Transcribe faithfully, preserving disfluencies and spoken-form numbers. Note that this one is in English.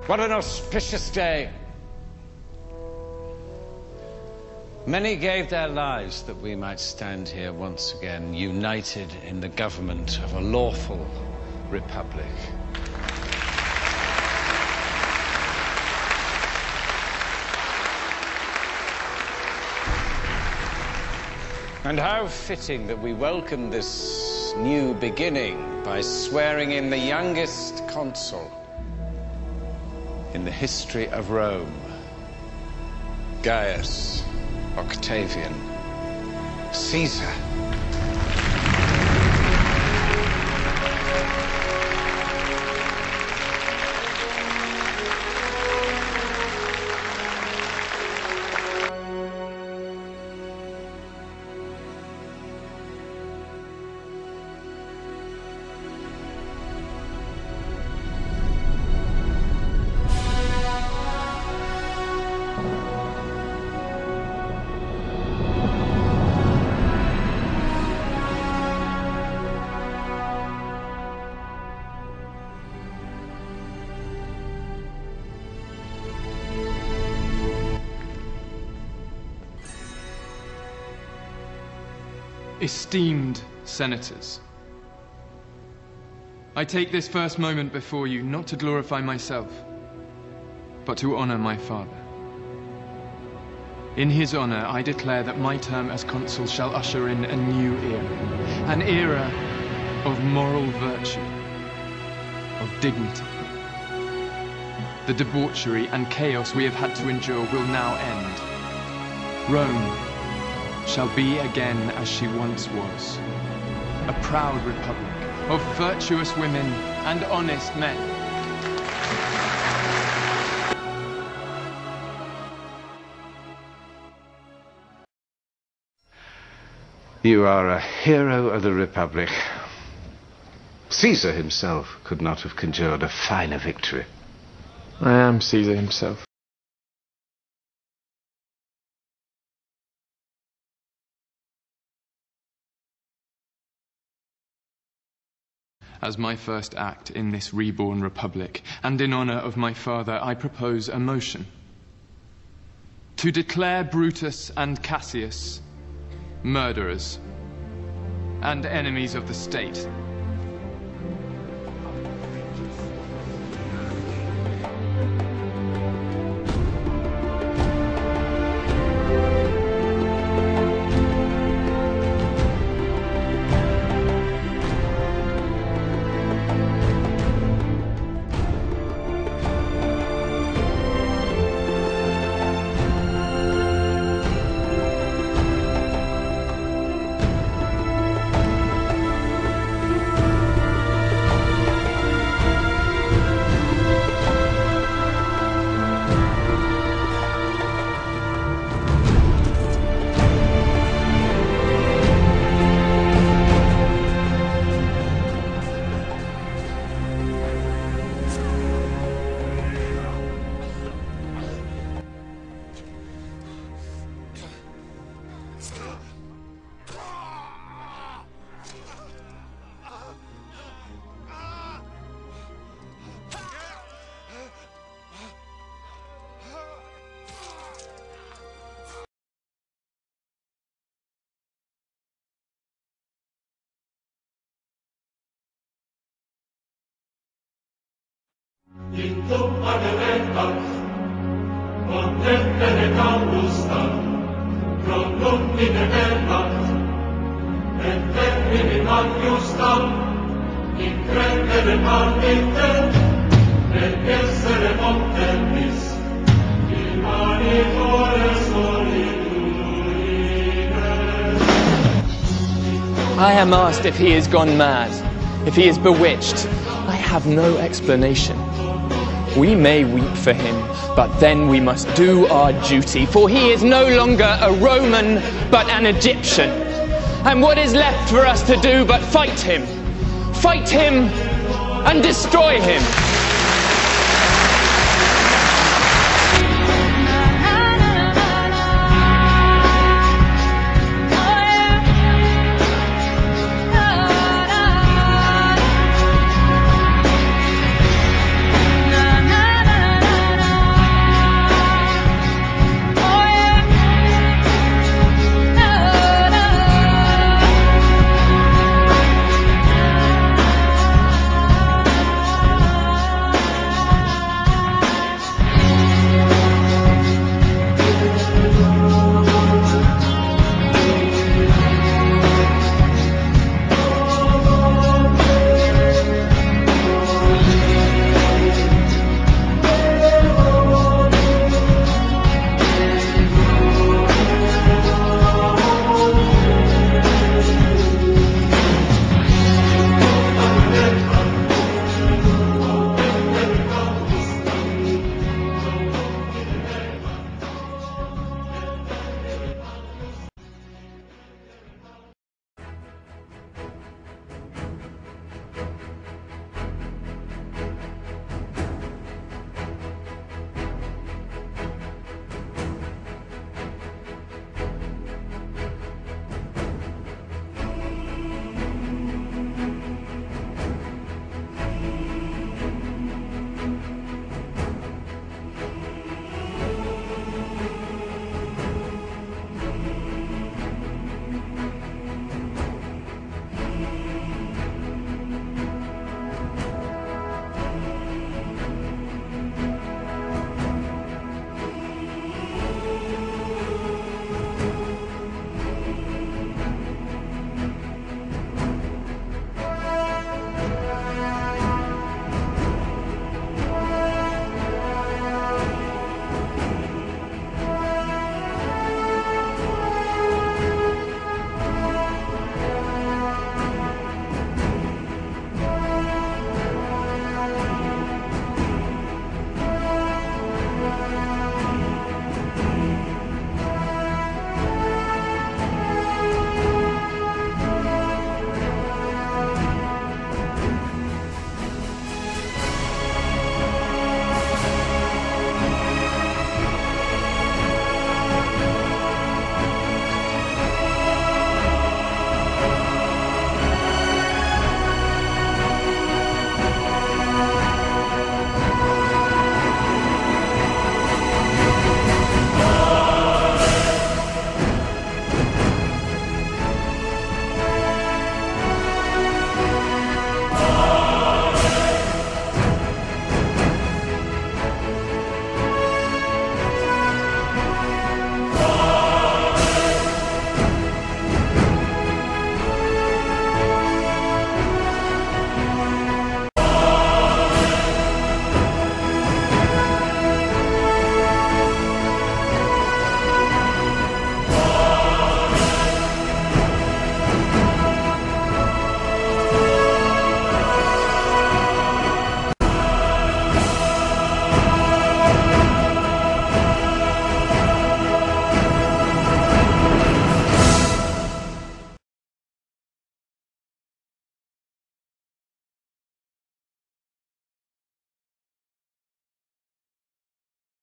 What an auspicious day. Many gave their lives that we might stand here once again, united in the government of a lawful republic. And how fitting that we welcome this new beginning by swearing in the youngest consul in the history of Rome, Gaius Octavian Caesar. Esteemed senators, I take this first moment before you not to glorify myself, but to honor my father. In his honor, I declare that my term as consul shall usher in a new era, an era of moral virtue, of dignity. The debauchery and chaos we have had to endure will now end. Rome shall be again as she once was, a proud republic of virtuous women and honest men. You are a hero of the republic. Caesar himself could not have conjured a finer victory. I am Caesar himself. As my first act in this reborn republic, and in honor of my father, I propose a motion to declare Brutus and Cassius murderers and enemies of the state. Dictum adeventat, contempere Augusta, pro lumine venat, et termini Augustam, incredere parditem, et essere montemis, imanitore solitudines. I am asked if he is gone mad, if he is bewitched. I have no explanation. We may weep for him, but then we must do our duty, for he is no longer a Roman, but an Egyptian. And what is left for us to do but fight him? Fight him and destroy him.